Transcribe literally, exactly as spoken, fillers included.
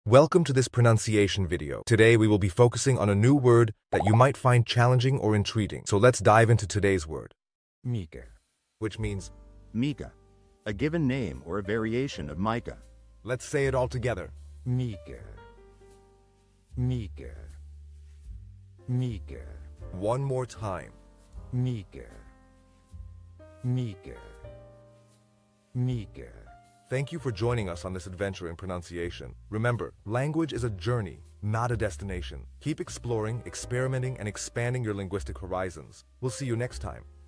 Welcome to this pronunciation video. Today we will be focusing on a new word that you might find challenging or intriguing. So let's dive into today's word, Myka. which means, Myka, a given name or a variation of Myka. let's say it all together. Myka. Myka. Myka. One more time. Myka. Myka. Myka. Thank you for joining us on this adventure in pronunciation. Remember, language is a journey, not a destination. Keep exploring, experimenting, and expanding your linguistic horizons. We'll see you next time.